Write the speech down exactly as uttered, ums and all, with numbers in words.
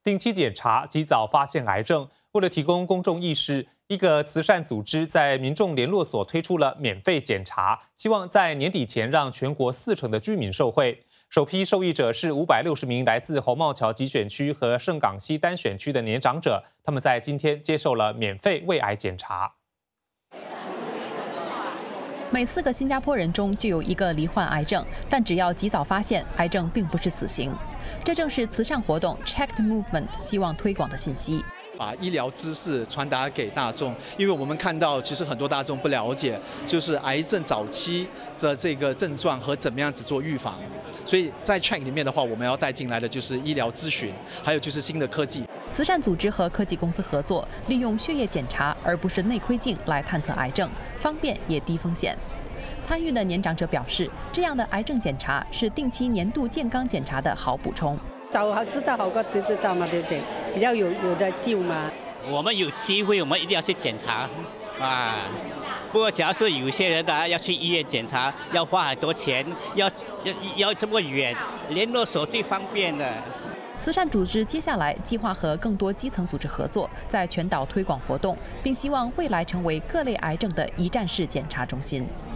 定期检查，及早发现癌症。为了提供公众意识，一个慈善组织在民众联络所推出了免费检查，希望在年底前让全国四成的居民受惠。首批受益者是五百六十名来自红帽桥集选区和盛港西单选区的年长者，他们在今天接受了免费胃癌检查。 每四个新加坡人中就有一个罹患癌症，但只要及早发现，癌症并不是死刑。这正是慈善活动 Check the Movement 希望推广的信息。 把医疗知识传达给大众，因为我们看到，其实很多大众不了解，就是癌症早期的这个症状和怎么样子做预防。所以在 Check 里面的话，我们要带进来的就是医疗咨询，还有就是新的科技。 慈善组织和科技公司合作，利用血液检查而不是内窥镜来探测癌症，方便也低风险。 参与的年长者表示，这样的癌症检查是定期年度健康检查的好补充。 早好知道好过迟知道嘛，对不对？比较有有的救嘛。 我们有机会，我们一定要去检查啊。不过，假如说有些人呢要去医院检查，要花很多钱，要要要这么远，联络所最方便的。 慈善组织接下来计划和更多基层组织合作，在全岛推广活动，并希望未来成为各类癌症的一站式检查中心。